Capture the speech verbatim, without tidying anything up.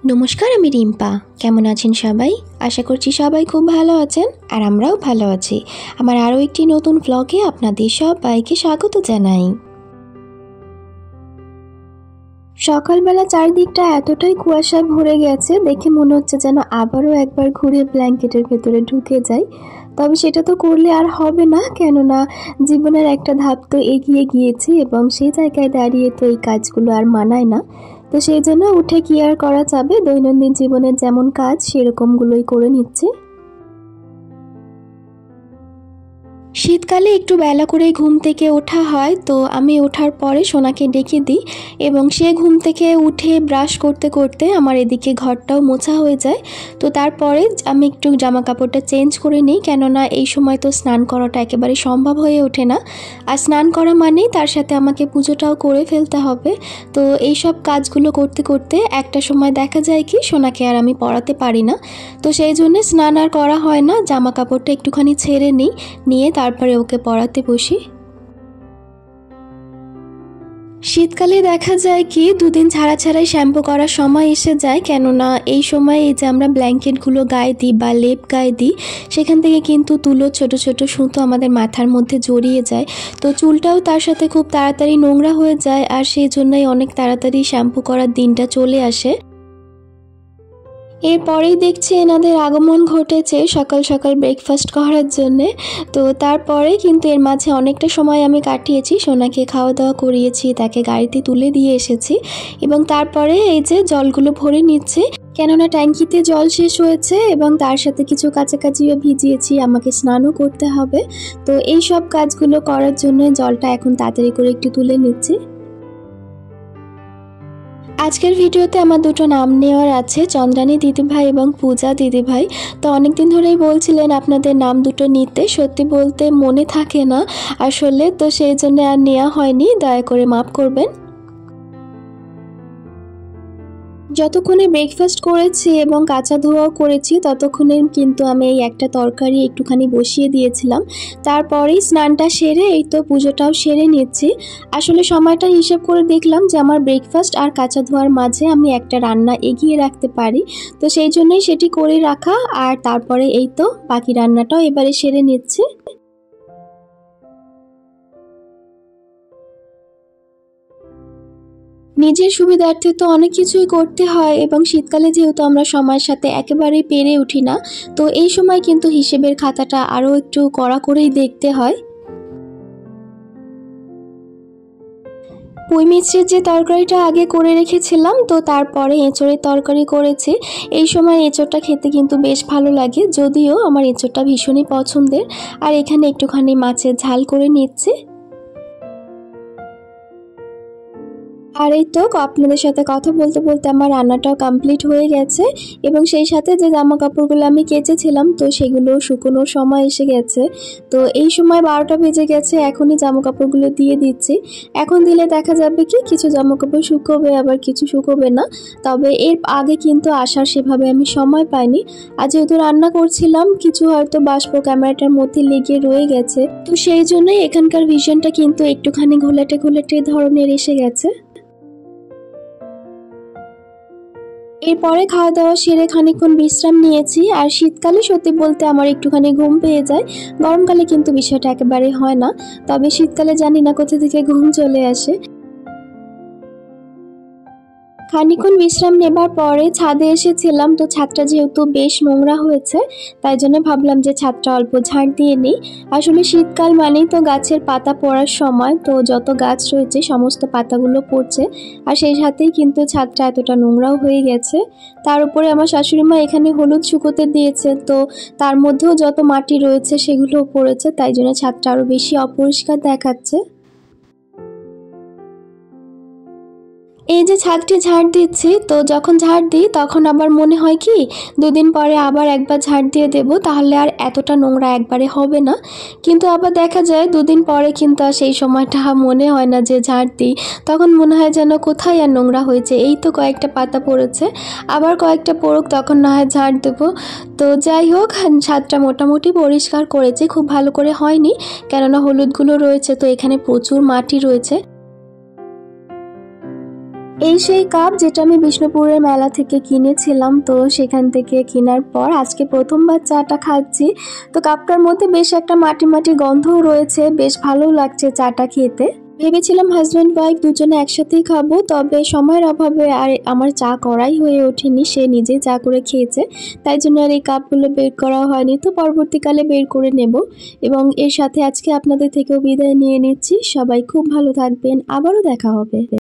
নমস্কার, আমি রিম্পা। কেমন আছেন সবাই? আশা করছি সবাই খুব ভালো আছেন, আর আমরাও ভালো আছি। আমার আরও একটি নতুন ব্লগে আপনাদের সবাইকে স্বাগত জানাই। সকালবেলা চারিদিকটা এতটাই কুয়াশায় ভরে গেছে, দেখে মনে হচ্ছে যেন আবারও একবার ঘুরে ব্ল্যাঙ্কেটের ভেতরে ঢুকে যাই। তবে সেটা তো করলে আর হবে না, কেননা জীবনের একটা ধাপ তো এগিয়ে গিয়েছি এবং সেই জায়গায় দাঁড়িয়ে তো এই কাজগুলো আর মানায় না। তো সেই জন্য উঠে কি আর করা যাবে, দৈনন্দিন জীবনের যেমন কাজ সেরকমগুলোই করে নিচ্ছে। শীতকালে একটু বেলা করে ঘুম থেকে ওঠা হয়, তো আমি ওঠার পরে সোনাকে ডেকে দিই এবং সে ঘুম থেকে উঠে ব্রাশ করতে করতে আমার এদিকে ঘরটাও মোছা হয়ে যায়। তো তারপরে আমি একটু জামা কাপড়টা চেঞ্জ করে নিই, কেননা এই সময় তো স্নান করাটা একেবারে সম্ভব হয়ে ওঠে না। আর স্নান করা মানেই তার সাথে আমাকে পুজোটাও করে ফেলতে হবে। তো এই সব কাজগুলো করতে করতে একটা সময় দেখা যায় কি সোনাকে আর আমি পড়াতে পারি না। তো সেই জন্য স্নান আর করা হয় না, জামা কাপড়টা একটুখানি ছেড়ে নিই, নিয়ে তারপরে ওকে পড়াতে বসি। শীতকালে দেখা যায় কি দুদিন ছাড়া ছাড়াই শ্যাম্পু করার সময় এসে যায়, কেননা এই সময় এই যে আমরা ব্ল্যাঙ্কেটগুলো গায়ে দিই বা লেপ গায়ে দিই, সেখান থেকে কিন্তু তুলো ছোট ছোট সুতো আমাদের মাথার মধ্যে জড়িয়ে যায়। তো চুলটাও তার সাথে খুব তাড়াতাড়ি নোংরা হয়ে যায়, আর সেই জন্যই অনেক তাড়াতাড়ি শ্যাম্পু করার দিনটা চলে আসে। এরপরেই দেখছি এনাদের আগমন ঘটেছে সকাল সকাল ব্রেকফাস্ট করার জন্যে। তো তারপরে কিন্তু এর মাঝে অনেকটা সময় আমি কাটিয়েছি, সোনাকে খাওয়া দাওয়া করিয়েছি, তাকে গাড়িতে তুলে দিয়ে এসেছি এবং তারপরে এই যে জলগুলো ভরে নিচ্ছে, কেননা ট্যাঙ্কিতে জল শেষ হয়েছে এবং তার সাথে কিছু কাছাকাছিও ভিজিয়েছি, আমাকে স্নানও করতে হবে। তো এই সব কাজগুলো করার জন্য জলটা এখন তাড়াতাড়ি করে একটু তুলে নিচ্ছি। আজকের ভিডিওতে আমার দুটো নাম নেওয়ার আছে, চন্দ্রানী দিদিভাই এবং পূজা দিদিভাই। তো অনেকদিন ধরেই বলছিলেন আপনাদের নাম দুটো নিতে, সত্যি বলতে মনে থাকে না আসলে, তো সেই জন্য আর নেওয়া হয়নি, দয়া করে মাফ করবেন। যতক্ষণে ব্রেকফাস্ট করেছি এবং কাঁচা ধোয়াও করেছি ততক্ষণে কিন্তু আমি এই একটা তরকারি একটুখানি বসিয়ে দিয়েছিলাম। তারপরেই স্নানটা সেরে এই তো পুজোটাও সেরে নিচ্ছি। আসলে সময়টা হিসেব করে দেখলাম যে আমার ব্রেকফাস্ট আর কাঁচা ধোয়ার মাঝে আমি একটা রান্না এগিয়ে রাখতে পারি, তো সেই জন্যই সেটি করে রাখা, আর তারপরে এই তো বাকি রান্নাটাও এবারে সেরে নিচ্ছি। নিজের সুবিধার্থে তো অনেক কিছুই করতে হয় এবং শীতকালে যেহেতু আমরা সময়ের সাথে একেবারেই পেরে উঠি না, তো এই সময় কিন্তু হিসেবের খাতাটা আরও একটু কড়া করেই দেখতে হয়। পুঁই মিষ্টির যে তরকারিটা আগে করে রেখেছিলাম, তো তারপরে এঁচোড়ের তরকারি করেছি। এই সময় এঁচোড়টা খেতে কিন্তু বেশ ভালো লাগে, যদিও আমার এঁচোড়টা ভীষণই পছন্দের। আর এখানে একটুখানি মাছের ঝাল করে নিচ্ছি। আর এই তো আপনাদের সাথে কথা বলতে বলতে আমার রান্নাটাও কমপ্লিট হয়ে গেছে এবং সেই সাথে যে জামা কাপড়গুলো আমি কেচেছিলাম তো সেগুলো শুকোনোর সময় এসে গেছে। তো এই সময় বারোটা বেজে গেছে, এখনই জামা কাপড়গুলো দিয়ে দিচ্ছি। এখন দিলে দেখা যাবে কি কিছু জামা কাপড় শুকোবে, আবার কিছু শুকোবে না। তবে এর আগে কিন্তু আসার সেভাবে আমি সময় পাইনি, আর যেহেতু রান্না করছিলাম কিছু হয়তো বাষ্প ক্যামেরাটার মধ্যে লেগে রয়ে গেছে, তো সেই জন্যই এখানকার ভিশনটা কিন্তু একটুখানি ঘোলাটে ঘোলাটে ধরনের এসে গেছে। এরপরে খাওয়া দাওয়া সেরে খানিকক্ষণ বিশ্রাম নিয়েছি। আর শীতকালে সত্যি বলতে আমার একটুখানি ঘুম পেয়ে যায়, গরমকালে কিন্তু বিষয়টা একেবারে হয় না। তবে শীতকালে জানি না কোথা থেকে ঘুম চলে আসে। খানিকক্ষণ বিশ্রাম নেবার পরে ছাদে এসেছিলাম, তো ছাদটা যেহেতু বেশ নোংরা হয়েছে তাই জন্য ভাবলাম যে ছাদটা অল্প ঝাড় দিয়ে নিই। আসলে শীতকাল মানেই তো গাছের পাতা পড়ার সময়, তো যত গাছ রয়েছে সমস্ত পাতাগুলো পড়ছে, আর সেই সাথেই কিন্তু ছাদটা এতটা নোংরাও হয়ে গেছে। তার উপরে আমার শাশুড়িমা এখানে হলুদ শুকোতে দিয়েছে, তো তার মধ্যেও যত মাটি রয়েছে সেগুলোও পড়েছে, তাই জন্য ছাদটা আরও বেশি অপরিষ্কার দেখাচ্ছে। এই যে ছাদটি ঝাড় দিচ্ছি, তো যখন ঝাড় দিই তখন আবার মনে হয় কি দুদিন পরে আবার একবার ঝাড় দিয়ে দেব, তাহলে আর এতটা নোংরা একবারে হবে না। কিন্তু আবার দেখা যায় দুদিন পরে কিন্তু আর সেই সময়টা মনে হয় না যে ঝাড় দিই, তখন মনে হয় যেন কোথায় আর নোংরা হয়েছে, এই তো কয়েকটা পাতা পড়েছে, আবার কয়েকটা পড়ুক তখন না হয় ঝাড় দেবো। তো যাই হোক, ছাদটা মোটামুটি পরিষ্কার করেছি, খুব ভালো করে হয়নি কেননা হলুদগুলো রয়েছে, তো এখানে প্রচুর মাটি রয়েছে। এই সেই কাপ যেটা আমি বিষ্ণুপুরের মেলা থেকে কিনেছিলাম। তো সেখান থেকে কেনার পর আজকে প্রথমবার চাটা খাচ্ছি। তো কাপটার মধ্যে বেশ একটা মাটি মাটি গন্ধও রয়েছে, বেশ ভালো লাগছে চাটা খেতে। ভেবেছিলাম হাজব্যান্ড ওয়াইফ দুজনে একসাথেই খাবো, তবে সময়ের অভাবে আর আমার চা করাই হয়ে ওঠেনি। সে নিজেই চা করে খেয়েছে, তাই জন্য আর এই কাপগুলো বের করা হয়নি। তো পরবর্তীকালে বের করে নেব। এবং এর সাথে আজকে আপনাদের থেকেও বিদায় নিয়ে নিচ্ছি। সবাই খুব ভালো থাকবেন, আবারও দেখা হবে।